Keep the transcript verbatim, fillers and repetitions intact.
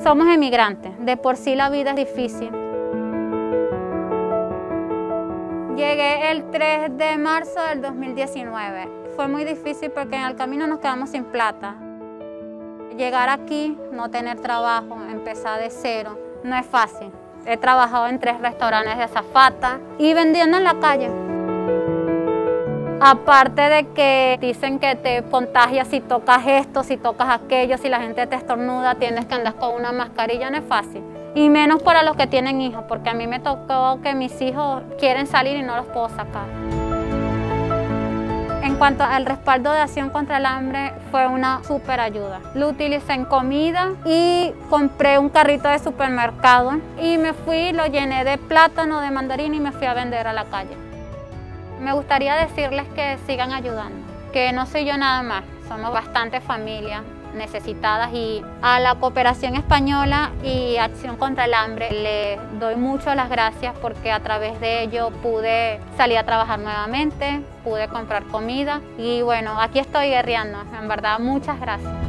somos emigrantes, de por sí la vida es difícil. Llegué el tres de marzo del dos mil diecinueve. Fue muy difícil porque en el camino nos quedamos sin plata. Llegar aquí, no tener trabajo, empezar de cero, no es fácil. He trabajado en tres restaurantes de azafata y vendiendo en la calle. Aparte de que dicen que te contagias si tocas esto, si tocas aquello, si la gente te estornuda, tienes que andar con una mascarilla, no es fácil. Y menos para los que tienen hijos, porque a mí me tocó que mis hijos quieren salir y no los puedo sacar. En cuanto al respaldo de Acción contra el Hambre, fue una súper ayuda. Lo utilicé en comida y compré un carrito de supermercado y me fui, lo llené de plátano, de mandarina y me fui a vender a la calle. Me gustaría decirles que sigan ayudando, que no soy yo nada más, somos bastante familias necesitadas y a la Cooperación Española y Acción contra el Hambre les doy mucho las gracias porque a través de ello pude salir a trabajar nuevamente, pude comprar comida y bueno, aquí estoy guerreando, en verdad muchas gracias.